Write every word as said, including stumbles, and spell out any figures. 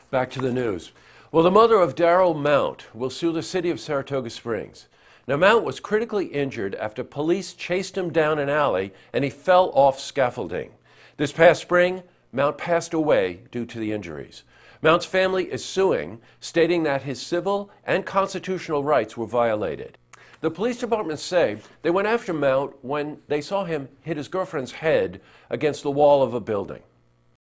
Back to the news. Well, the mother of Daryl Mount will sue the city of Saratoga Springs. Now, Mount was critically injured after police chased him down an alley and he fell off scaffolding. This past spring, Mount passed away due to the injuries. Mount's family is suing, stating that his civil and constitutional rights were violated. The police department say they went after Mount when they saw him hit his girlfriend's head against the wall of a building.